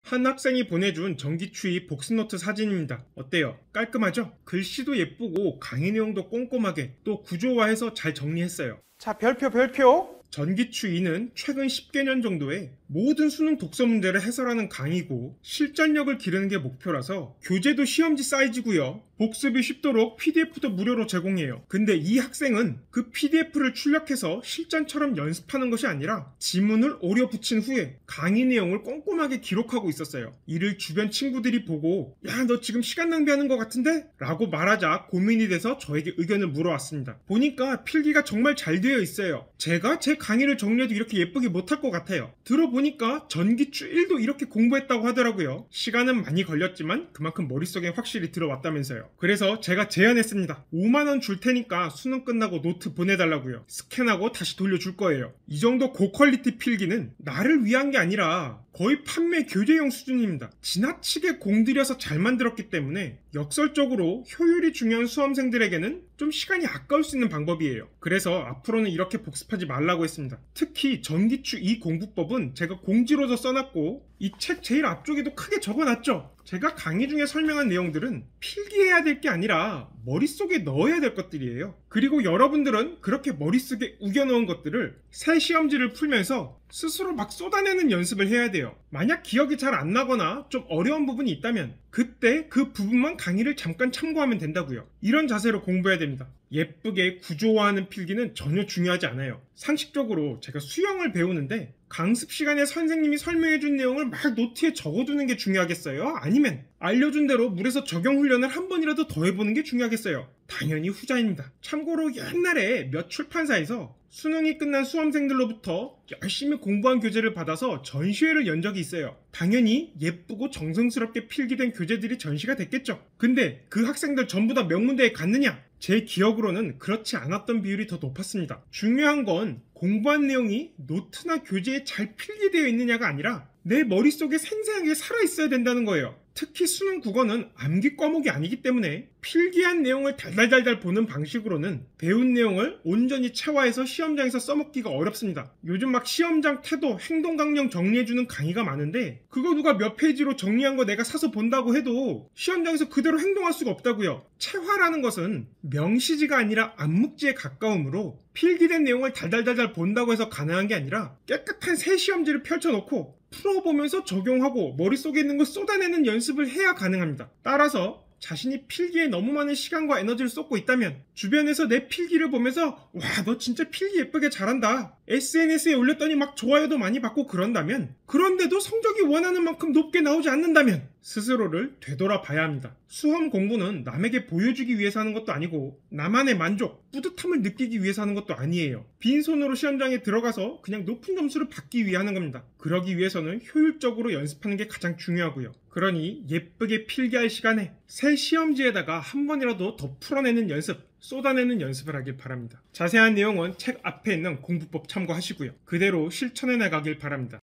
한 학생이 보내준 전기추이 복습노트 사진입니다. 어때요? 깔끔하죠? 글씨도 예쁘고 강의 내용도 꼼꼼하게 또 구조화해서 잘 정리했어요. 자, 별표. 전기추이는 최근 10개년 정도의 모든 수능 독서 문제를 해설하는 강의고 실전력을 기르는 게 목표라서 교재도 시험지 사이즈고요. 복습이 쉽도록 PDF도 무료로 제공해요. 근데 이 학생은 그 PDF를 출력해서 실전처럼 연습하는 것이 아니라 지문을 오려 붙인 후에 강의 내용을 꼼꼼하게 기록하고 있었어요. 이를 주변 친구들이 보고 야, 너 지금 시간 낭비하는 것 같은데? 라고 말하자 고민이 돼서 저에게 의견을 물어왔습니다. 보니까 필기가 정말 잘 되어 있어요. 제가 제 강의를 정리해도 이렇게 예쁘게 못할 것 같아요. 들어보니까 전기추 1도 이렇게 공부했다고 하더라고요. 시간은 많이 걸렸지만 그만큼 머릿속에 확실히 들어왔다면서요. 그래서 제가 제안했습니다. 5만원 줄 테니까 수능 끝나고 노트 보내달라고요. 스캔하고 다시 돌려줄 거예요. 이 정도 고퀄리티 필기는 나를 위한 게 아니라 거의 판매 교재용 수준입니다. 지나치게 공들여서 잘 만들었기 때문에 역설적으로 효율이 중요한 수험생들에게는 좀 시간이 아까울 수 있는 방법이에요. 그래서 앞으로는 이렇게 복습하지 말라고 했습니다. 특히 전기추 2 공부법은 제가 공지로도 써놨고 이 책 제일 앞쪽에도 크게 적어놨죠. 제가 강의 중에 설명한 내용들은 필기해야 될 게 아니라 머릿속에 넣어야 될 것들이에요. 그리고 여러분들은 그렇게 머릿속에 우겨넣은 것들을 새 시험지를 풀면서 스스로 막 쏟아내는 연습을 해야 돼요. 만약 기억이 잘 안 나거나 좀 어려운 부분이 있다면 그때 그 부분만 강의를 잠깐 참고하면 된다고요. 이런 자세로 공부해야 됩니다. 예쁘게 구조화하는 필기는 전혀 중요하지 않아요. 상식적으로 제가 수영을 배우는데 강습 시간에 선생님이 설명해준 내용을 막 노트에 적어두는 게 중요하겠어요? 아니면 알려준 대로 물에서 적용 훈련을 한 번이라도 더 해보는 게 중요하겠어요? 당연히 후자입니다. 참고로 옛날에 몇 출판사에서 수능이 끝난 수험생들로부터 열심히 공부한 교재를 받아서 전시회를 연 적이 있어요. 당연히 예쁘고 정성스럽게 필기된 교재들이 전시가 됐겠죠. 근데 그 학생들 전부 다 명문대에 갔느냐? 제 기억으로는 그렇지 않았던 비율이 더 높았습니다. 중요한 건 공부한 내용이 노트나 교재에 잘 필기되어 있느냐가 아니라 내 머릿속에 생생하게 살아있어야 된다는 거예요. 특히 수능 국어는 암기 과목이 아니기 때문에 필기한 내용을 달달달달 보는 방식으로는 배운 내용을 온전히 체화해서 시험장에서 써먹기가 어렵습니다. 요즘 막 시험장 태도, 행동 강령 정리해주는 강의가 많은데 그거 누가 몇 페이지로 정리한 거 내가 사서 본다고 해도 시험장에서 그대로 행동할 수가 없다고요. 체화라는 것은 명시지가 아니라 암묵지에 가까우므로 필기된 내용을 달달달달 본다고 해서 가능한 게 아니라 깨끗한 새 시험지를 펼쳐놓고 풀어보면서 적용하고 머릿속에 있는 걸 쏟아내는 연습을 해야 가능합니다. 따라서 자신이 필기에 너무 많은 시간과 에너지를 쏟고 있다면 주변에서 내 필기를 보면서 와, 너 진짜 필기 예쁘게 잘한다. SNS에 올렸더니 막 좋아요도 많이 받고 그런다면, 그런데도 성적이 원하는 만큼 높게 나오지 않는다면 스스로를 되돌아봐야 합니다. 수험 공부는 남에게 보여주기 위해서 하는 것도 아니고 나만의 만족, 뿌듯함을 느끼기 위해서 하는 것도 아니에요. 빈손으로 시험장에 들어가서 그냥 높은 점수를 받기 위해 하는 겁니다. 그러기 위해서는 효율적으로 연습하는 게 가장 중요하고요. 그러니 예쁘게 필기할 시간에 새 시험지에다가 한 번이라도 더 풀어내는 연습, 쏟아내는 연습을 하길 바랍니다. 자세한 내용은 책 앞에 있는 공부법 참고하시고요. 그대로 실천해 나가길 바랍니다.